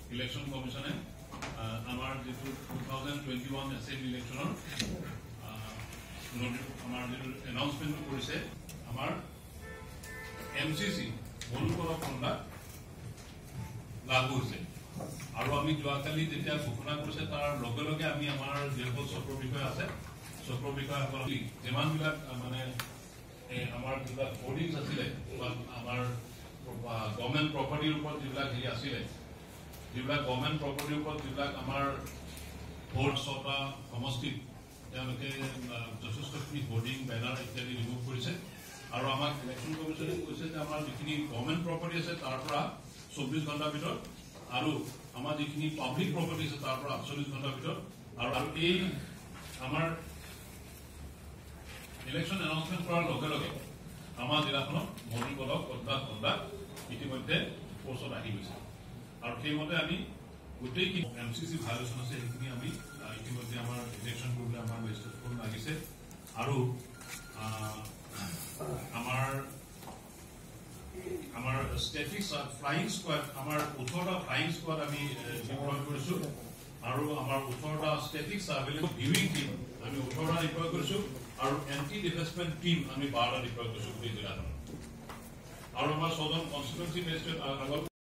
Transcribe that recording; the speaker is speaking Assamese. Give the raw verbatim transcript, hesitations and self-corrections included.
ইলেকশ্যন কমিশনে আমাৰ যেটো two thousand twenty one assembly ইলেকশ্যনৰ আমাৰ যেটো এনাউন্সমেন্ট কৰিছে আমাৰ এমচিচি মনুকৰক কণ্ডাক লাগু হৈছে আৰু আমি যোৱাকালি যেতিয়া ঘোষণা কৰিছে তাৰ লগে লগে আমি আমাৰ যিসকল চক্ৰ বিষয় আছে চক্ৰ বিষয়াসকল যিমানবিলাক মানে আমাৰ যিবিলাক হোৰ্ডিংছ আছিলে আমাৰ গভৰ্ণমেণ্ট প্ৰপাৰ্টিৰ ওপৰত যিবিলাক হেৰি আছিলে যিবিলাক গভৰ্ণমেণ্ট প্ৰপাৰ্টিৰ ওপৰত যিবিলাক আমাৰ ভোট ছটা সমষ্টিত তেওঁলোকে যথেষ্টখিনি হোৰ্ডিং বেনাৰ ইত্যাদি ৰিমুভ কৰিছে আৰু আমাক ইলেকশ্যন কমিশ্যনে কৈছে যে আমাৰ যিখিনি গভৰ্ণমেণ্ট প্ৰপাৰ্টি আছে তাৰ পৰা চৌব্বিছ ঘণ্টাৰ ভিতৰত আৰু আমাৰ যিখিনি পাব্লিক প্ৰপাৰ্টি আছে তাৰ পৰা আঠচল্লিছ ঘণ্টাৰ ভিতৰত আৰু আৰু এই আমাৰ ইলেকশ্যন এনাউন্সমেন্ট কৰাৰ লগে লগে আমাৰ জিলাখনত মৌলিক পদক অৰ্থাৎ কণ্ডাক ইতিমধ্যে ফ'ৰ্চত আহি গৈছে আৰু সেইমতে আমি গোটেইখিনি এম চি চি ভায়োলেশ্যন আছে সেইখিনি আমি ইতিমধ্যে আমাৰ ডিটেকশ্যন কৰিবলৈ আমাৰ ৰেজিষ্টাৰ লাগিছে আৰু আমাৰ আমাৰ ষ্টেটিক ফ্লাইং স্কোৱাড আমাৰ ওঠৰটা ফ্লাইং স্কোৱাড আমি ডিপ্লয় কৰিছো আৰু আমাৰ ওঠৰটা ষ্টেটিক সাৰ্ভেইলেন্স ভিউইং টিম আমি ওঠৰটা ডিপ্লয় কৰিছো আৰু এন্টি ডিফেচমেন্ট টিম আমি বাৰটা ডিপ্লয় কৰিছো গোটেই জিলাখনত আৰু আমাৰ ছজন কনষ্টিটুৱেঞ্চি মেজিষ্ট্ৰেট